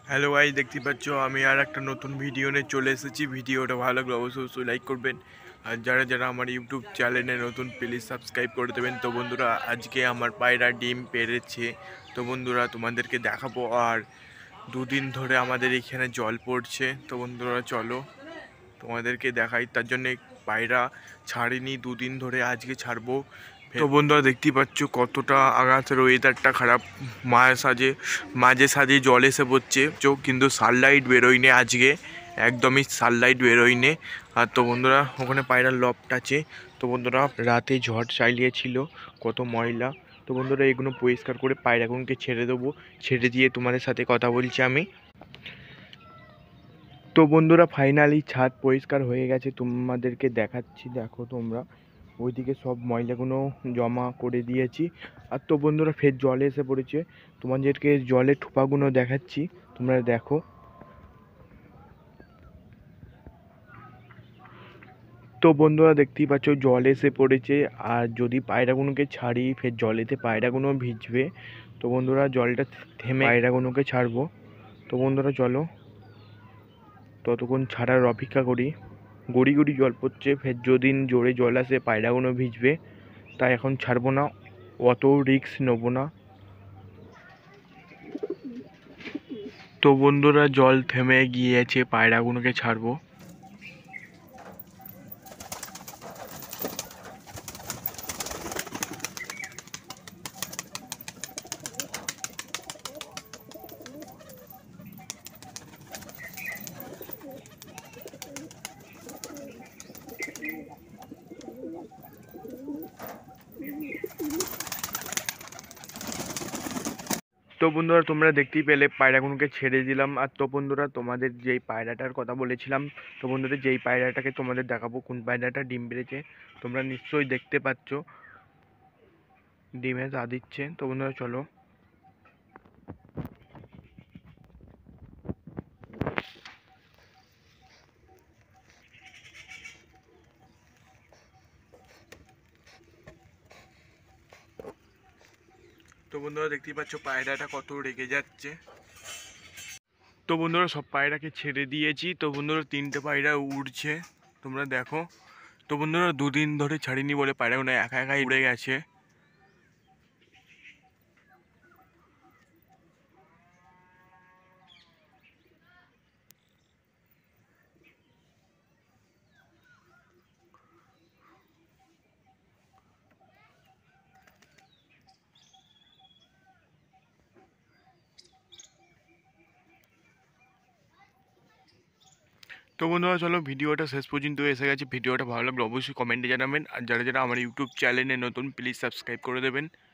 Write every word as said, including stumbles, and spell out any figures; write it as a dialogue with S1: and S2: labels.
S1: Hello guys, দেখতে পাচ্ছ আমি আর একটা নতুন ভিডিও নিয়ে চলে এসেছি। ভিডিওটা ভালো লাগলে অবশ্যই অবশ্যই লাইক করবেন, আর যারা যারা আমার ইউটিউব চ্যানেলে নতুন প্লিজ সাবস্ক্রাইব করে দেবেন। তো বন্ধুরা, আজকে আমার পায়রা ডিম পেড়েছে। তো বন্ধুরা, তোমাদেরকে দেখাবো। আর দুদিন ধরে আমাদের এখানে জল পড়ছে। তো বন্ধুরা চলো তোমাদেরকে দেখাই। তার জন্যে পায়রা ছাড়িনি দুদিন ধরে, আজকে ছাড়বো। তো বন্ধুরা, দেখতেই পাচ্ছ কতটা আগাছের ওয়েদারটা খারাপ। মাঝে সাজে মাঝে সাঝে জল এসে পড়ছে, চোখ কিন্তু সানলাইট বেরোয়নি আজকে, একদমই সানলাইট বেরোয়নি। আর তো বন্ধুরা, ওখানে পায়রার লফট আছে। তো বন্ধুরা, রাতে ঝড় চালিয়েছিল, কত ময়লা। তো বন্ধুরা, এগুলো পরিষ্কার করে পায়রাগুলোকে ছেড়ে দেবো। ছেড়ে দিয়ে তোমাদের সাথে কথা বলছি আমি। তো বন্ধুরা, ফাইনালি ছাদ পরিষ্কার হয়ে গেছে, তোমাদেরকে দেখাচ্ছি। দেখো তোমরা, ওইদিকে সব ময়লাগুলো জমা করে দিয়েছি। আর তো বন্ধুরা, ফের জলে এসে পড়েছে, তোমাদেরকে জলের ঠোপাগুলো দেখাচ্ছি, তোমরা দেখো। তো বন্ধুরা, দেখতেই পাচ্ছ জল এসে পড়েছে। আর যদি পায়রাগুলোকে ছাড়ি, ফের জলেতে পায়রাগুলো ভিজবে। তো বন্ধুরা, জলটা থেমে পায়রাগুলোকে ছাড়বো। তো বন্ধুরা চলো ততক্ষণ ছাড়ার অপেক্ষা করি। গড়ি গড়ি জল পড়ছে, ফের যদি জোরে জল আসে পায়রাগুলো ভিজবে, তাই এখন ছাড়বো না, অত রিস্ক নেবো না। তো বন্ধুরা, জল থেমে গিয়েছে, পায়রাগুলোকে ছাড়বো। তো বন্ধুরা, তোমরা দেখতেই পেলে পায়রাগুলোকে ছেড়ে দিলাম। আর তো বন্ধুরা, তোমাদের যেই পায়রাটার কথা বলেছিলাম, তো বন্ধুরা যেই পায়রাটাকে তোমাদের দেখাবো, কোন পায়রাটা ডিম পেড়েছে, তোমরা নিশ্চয়ই দেখতে পাচ্ছ, ডিমে তা দিচ্ছে। তো বন্ধুরা চলো। তো বন্ধুরা, দেখতেই পাচ্ছ পায়রাটা কত রেগে যাচ্ছে। তো বন্ধুরা, সব পায়রাকে ছেড়ে দিয়েছি। তো বন্ধুরা, তিনটে পায়রা উড়ছে, তোমরা দেখো। তো বন্ধুরা, দুদিন ধরে ছাড়িনি বলে পায়রাগুলো একা একাই উড়ে গেছে। তো বন্ধুরা চলো, ভিডিওটা শেষ পর্যন্ত এসে গেছে। ভিডিওটা ভালো লাগলে অবশ্যই কমেন্টে জানাবেন, আর যারা যারা আমার ইউটিউব চ্যানেলে নতুন প্লিজ সাবস্ক্রাইব করে দেবেন।